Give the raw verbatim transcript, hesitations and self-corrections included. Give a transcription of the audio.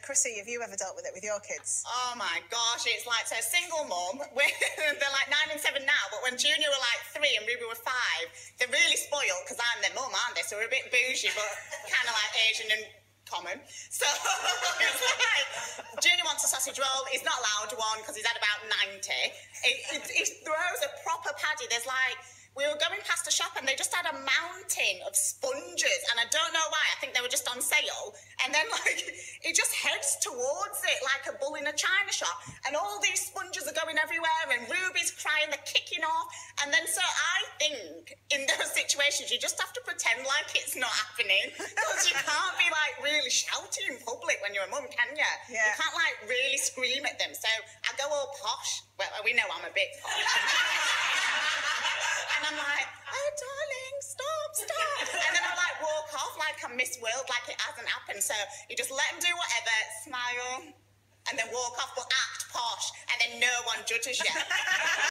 Chrissy, have you ever dealt with it with your kids? Oh my gosh, it's like, so single mum, they're like nine and seven now, but when Junior were like three and Ruby were five, they're really spoiled because I'm their mum, aren't they? So we're a bit bougie, but kind of like Asian and common. So it's like, Junior wants a sausage roll. He's not allowed one because he's had about ninety. It, it, he throws a proper paddy. There's like, we were going past a shop and they just had a mountain of sponges, and I don't know why. I think they were just on sale. And then like he just heads towards it like a bull in a china shop, and all these sponges are going everywhere, and Ruby's crying, they're kicking off. And then so I think in those situations you just have to pretend like it's not happening, because you can't be like really shouting in public when you're a mum, can you? Yeah. You can't like really scream at them. So I go all posh. Well, we know I'm a bit posh. And I'm like, oh, darling, stop, stop. And then I like walk off like I'm Miss World, like it hasn't happened. So you just let them do whatever, smile, and then walk off, but act posh, and then no one judges you.